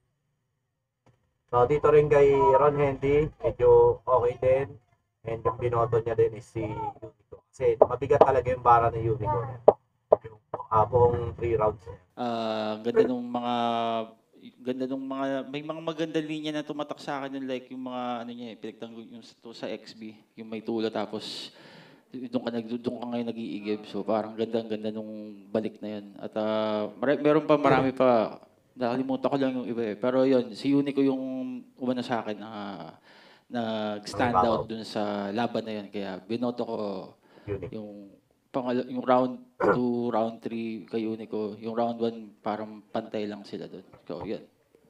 So, dito rin kay Ron Hendy, medyo okay din. And yung binoto niya din is si Unico. Kasi mabigat talaga yung bara ni Unico. Yung uh, buong three rounds niya. Ah, ganda nung mga ganda nung mga may mga maganda linya na tumatak sa akin, like yung mga ano niya, eh, pinagtanggol yung sa, sa X B, yung may tulo tapos doon ka nag doon ka ngayon nag-iigib. So parang ganda ganda nung balik na yun. At uh, mar- meron pa marami pa. Nakalimutan ko lang yung iba eh. Pero yun, si Unico yung umano sa akin na nag-stand out dun sa laban na yun. Kaya binoto ko Unico. yung pangal yung round two, round three kay Unico. Yung round one parang pantay lang sila dun. So yun.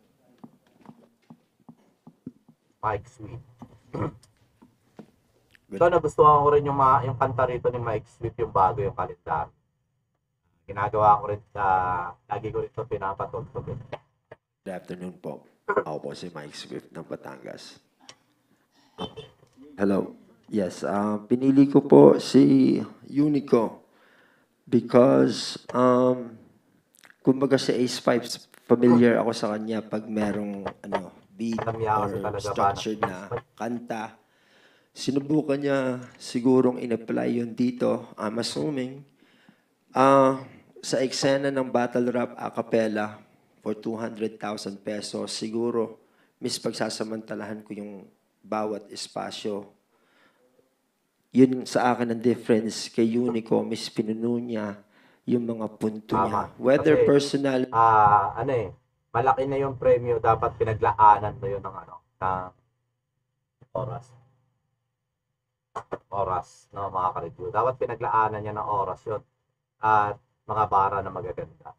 Mike Sweet. So, nagustuhan ko rin yung, mga, yung kanta rito ni Mike Sweet, yung bago yung kalendar. Ginagawa ko rin, uh, lagi ko rin ito pinapatugtog. Good afternoon po. Ako po si Mike Swift ng Batangas. Hello. Yes, uh, pinili ko po si Unico because um, kumbaga si Ace Pipes, familiar ako sa kanya pag merong ano, beat Alam niya kasi or talaga structured paano. na kanta. Sinubukan niya sigurong in-apply yun dito. I'm assuming uh, sa eksena ng battle rap a cappella for two hundred thousand pesos, siguro mis pagsasamantalahan ko yung bawat espasyo. Yun sa akin ang difference kay Unico, mis pinuno niya yung mga punto niya. Tama. Whether Kasi, personal, Ah, ano eh, malaki na yung premyo, dapat pinaglaanan mo yun ng ano, ng oras. Oras, no, mga ka-review. Dapat pinaglaanan niya ng oras yun. At mga bara na magaganda.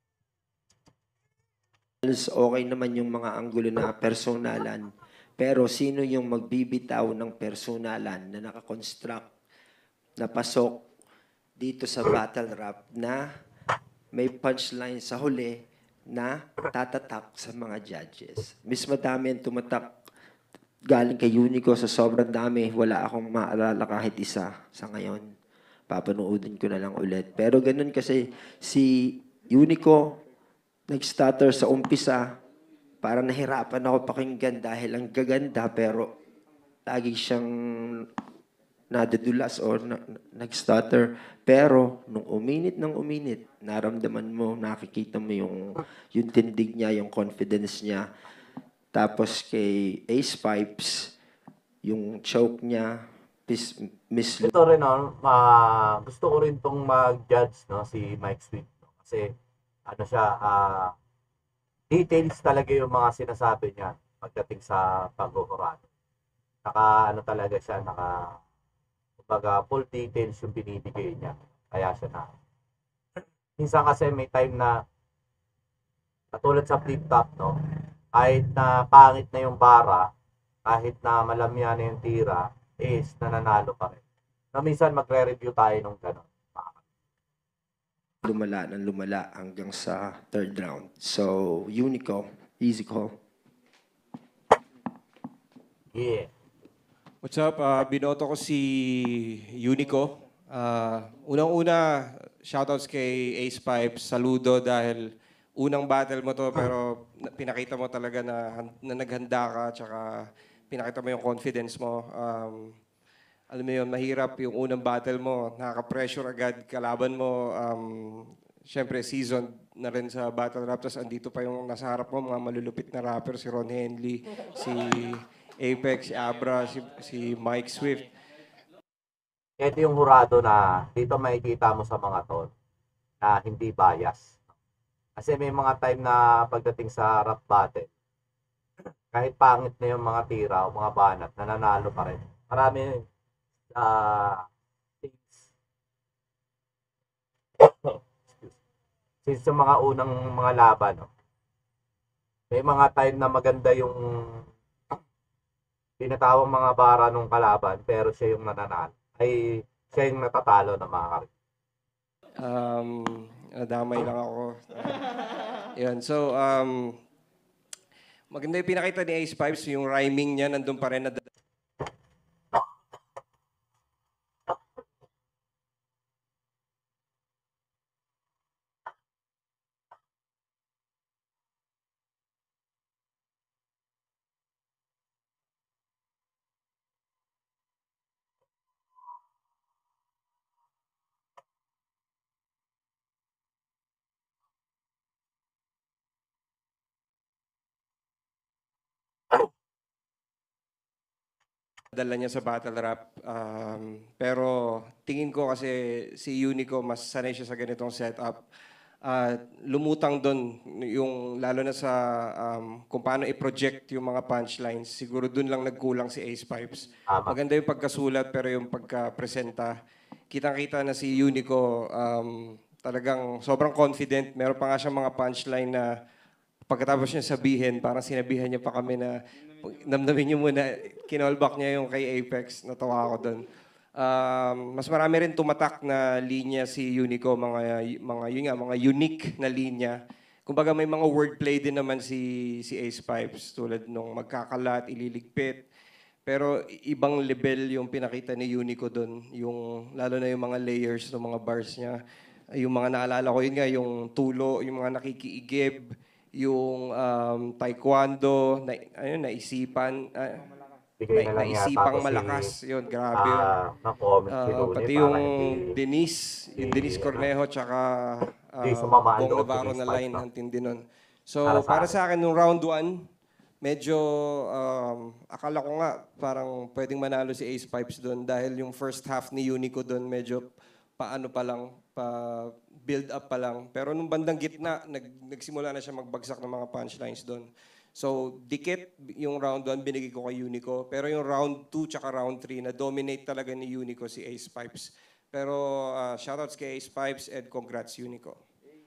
okay naman yung mga anggulo na personalan. Pero sino yung magbibitaw ng personalan na nakakonstruct, na pasok dito sa battle rap na may punchline sa huli na tatatak sa mga judges. Miss madami ang tumatak galing kay Unico, sa sobrang dami, wala akong maalala kahit isa sa ngayon. Papanoodin ko na lang ulit. Pero ganun kasi si Unico, nag-stutter sa umpisa, parang nahirapan ako pakinggan dahil ang gaganda pero lagi siyang nadadulas or na, nag-stutter. Pero nung uminit ng uminit, naramdaman mo, nakikita mo yung, yung tindig niya, yung confidence niya. Tapos kay Ace Pipes, yung choke niya, mis, mis Ito rin, no, ma gusto ko rin tong mag-judge, no, si Mike Sweet. No? Kasi, ano siya, ah, details talaga yung mga sinasabi niya pagdating sa pag-ukurado. Naka, ano talaga siya, naka, kumbaga, full details yung binibigay niya. Kaya siya na. Minsan kasi may time na, katulad sa flip-top, no, kahit na pangit na yung bara, kahit na malamya na yung tira, is nananalo pa rin. Na minsan magre-review tayo nung gano'n. lumala ng lumala hanggang sa third round. So, Unico, easy call. Yeah. What's up? Uh, binoto ko si Unico. Uh, unang-una, shoutouts kay Ace Pipes. Saludo dahil unang battle mo to pero pinakita mo talaga na, na naghanda ka tsaka pinakita mo yung confidence mo. Um, alam mo yun, mahirap yung unang battle mo. Nakaka-pressure agad. Kalaban mo, um, syempre, seasoned na rin sa battle rap. Tapos andito pa yung nasa harap mo, mga malulupit na rapper, si Ron Henley, si Apex, si Abra, si, si Mike Swift. Ito yung hurado na dito makikita mo sa mga to na hindi bias. Kasi may mga time na pagdating sa rap battle, kahit pangit na yung mga tira o mga banat, nananalo pa rin. Marami, ah, since, since yung mga unang mga laban, no? May mga time na maganda yung tinatawang mga bara nung kalaban, pero siya yung nananalo. Ay, siya yung natatalo na mga karibyo. Um, nadamay lang ako. Yun, so, um, maganda yung pinakita ni Ace Pipes, yung rhyming niya, nandun pa rin na dala niya sa battle rap. Um, pero tingin ko kasi si Unico, mas sanay siya sa ganitong setup. Uh, lumutang doon, yung, lalo na sa um, kung paano i-project yung mga punchlines. Siguro doon lang nagkulang si Ace Pipes. Maganda yung pagkasulat, pero yung pagka-presenta, kitang-kita na si Unico um, talagang sobrang confident. Meron pa nga siyang mga punchline na pagkatapos niya sabihin, parang sinabihan niya pa kami na namnamin niyo muna, kinallback niya yung kay Apex. Natawa ako doon. Um, mas marami rin tumatak na linya si Unico, mga, mga, yun nga, mga unique na linya. Kumbaga may mga wordplay din naman si, si Ace Pipes, tulad nung magkakalat, ililigpit. Pero ibang level yung pinakita ni Unico doon, yung, lalo na yung mga layers ng mga bars niya. Yung mga naalala ko, yun nga, yung tulo, yung mga nakikiigib, yung um, taekwondo, na, ayun, naisipan, uh, Bigay na lang naisipang yata malakas, si, yun, grabe yun. ah, na-comment si Uh, Luni, pati para yung hindi- Denise, yung Denise Cornejo, tsaka uh, Hindi sumama ang Bong loob Navarro ni na Spice, line, no? ang tindi nun. So, Para sa para akin. sa akin, nung round one, medyo, um, akala ko nga, parang pwedeng manalo si Ace Pipes doon dahil yung first half ni Unico doon, medyo paano pa lang, pa build up pa lang. Pero nung bandang gitna, nag, nagsimula na siya magbagsak ng mga punchlines doon. So, dikit yung round one, binigay ko kay Unico. Pero yung round two tsaka round three, na-dominate talaga ni Unico si Ace Pipes. Pero uh, shoutouts kay Ace Pipes and congrats Unico.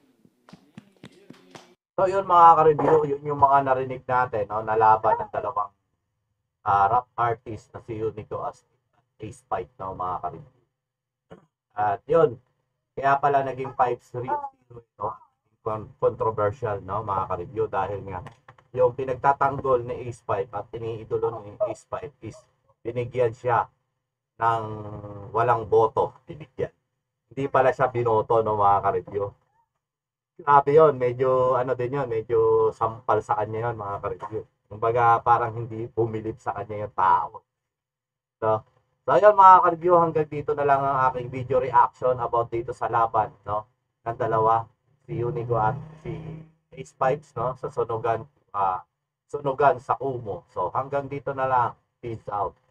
So yun mga ka-review, yun yung mga narinig natin, no, na laban ng dalawang ah, rap artist na si Unico as Ace Pipe, no, mga ka-review. At yun, kaya pala naging five three ito, con- controversial, no, mga ka-review, dahil nga yung pinagtatanggol ni Ace Pipe at iniidolo ni Ace Pipe is binigyan siya ng walang boto, binigyan. Hindi pala siya binoto, no, mga ka-review. Grabe yun, medyo ano din yun, medyo sampal sa kanya yun, mga ka-review. Kumbaga parang hindi bumilib sa kanya yung tao. So, so yun mga ka-review, hanggang dito na lang ang aking video reaction about dito sa laban, no, ng dalawa, si Unico at si Ace Pipes, no, sa sunugan, ah, sunugan sa Kumu. So hanggang dito na lang, peace out.